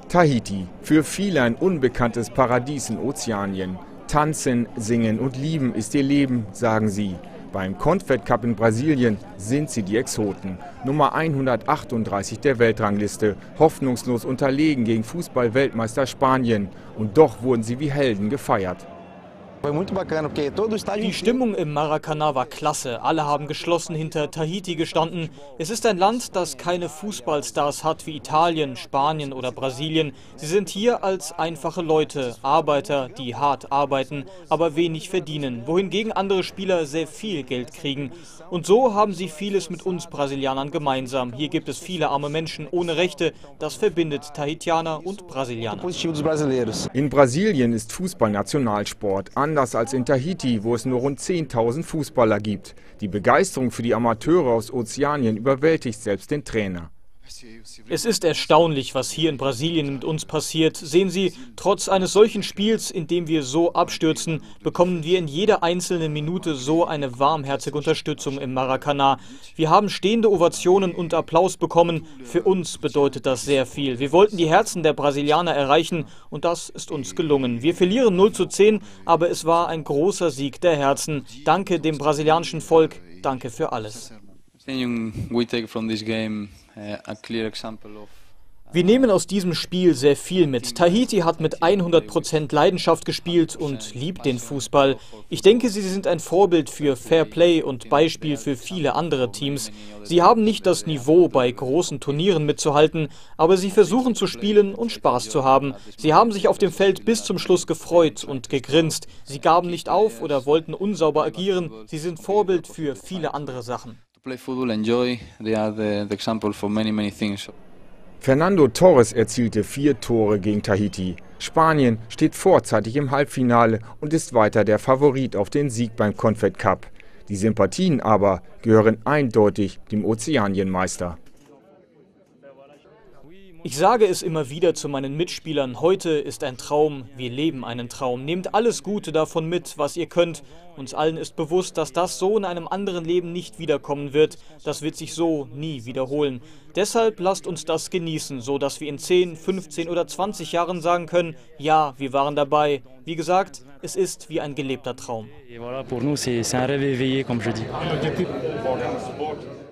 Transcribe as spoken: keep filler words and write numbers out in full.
Tahiti, für viele ein unbekanntes Paradies in Ozeanien. Tanzen, singen und lieben ist ihr Leben, sagen sie. Beim Confed Cup in Brasilien sind sie die Exoten. Nummer hundertachtunddreißig der Weltrangliste, hoffnungslos unterlegen gegen Fußball-Weltmeister Spanien. Und doch wurden sie wie Helden gefeiert. Die Stimmung im Maracanã war klasse. Alle haben geschlossen hinter Tahiti gestanden. Es ist ein Land, das keine Fußballstars hat wie Italien, Spanien oder Brasilien. Sie sind hier als einfache Leute, Arbeiter, die hart arbeiten, aber wenig verdienen, wohingegen andere Spieler sehr viel Geld kriegen. Und so haben sie vieles mit uns Brasilianern gemeinsam. Hier gibt es viele arme Menschen ohne Rechte. Das verbindet Tahitianer und Brasilianer. In Brasilien ist Fußball Nationalsport. Anders als in Tahiti, wo es nur rund zehntausend Fußballer gibt. Die Begeisterung für die Amateure aus Ozeanien überwältigt selbst den Trainer. Es ist erstaunlich, was hier in Brasilien mit uns passiert. Sehen Sie, trotz eines solchen Spiels, in dem wir so abstürzen, bekommen wir in jeder einzelnen Minute so eine warmherzige Unterstützung im Maracanã. Wir haben stehende Ovationen und Applaus bekommen. Für uns bedeutet das sehr viel. Wir wollten die Herzen der Brasilianer erreichen und das ist uns gelungen. Wir verlieren null zu zehn, aber es war ein großer Sieg der Herzen. Danke dem brasilianischen Volk, danke für alles. Wir nehmen aus diesem Spiel sehr viel mit. Tahiti hat mit hundert Prozent Leidenschaft gespielt und liebt den Fußball. Ich denke, sie sind ein Vorbild für Fair Play und Beispiel für viele andere Teams. Sie haben nicht das Niveau, bei großen Turnieren mitzuhalten, aber sie versuchen zu spielen und Spaß zu haben. Sie haben sich auf dem Feld bis zum Schluss gefreut und gegrinst. Sie gaben nicht auf oder wollten unsauber agieren. Sie sind Vorbild für viele andere Sachen. Fernando Torres erzielte vier Tore gegen Tahiti. Spanien steht vorzeitig im Halbfinale und ist weiter der Favorit auf den Sieg beim Confed Cup. Die Sympathien aber gehören eindeutig dem Ozeanienmeister. Ich sage es immer wieder zu meinen Mitspielern, heute ist ein Traum, wir leben einen Traum. Nehmt alles Gute davon mit, was ihr könnt. Uns allen ist bewusst, dass das so in einem anderen Leben nicht wiederkommen wird. Das wird sich so nie wiederholen. Deshalb lasst uns das genießen, so dass wir in zehn, fünfzehn oder zwanzig Jahren sagen können, ja, wir waren dabei. Wie gesagt, es ist wie ein gelebter Traum. Et voilà, pour nous, c'est un rêve éveillé, comme je dis.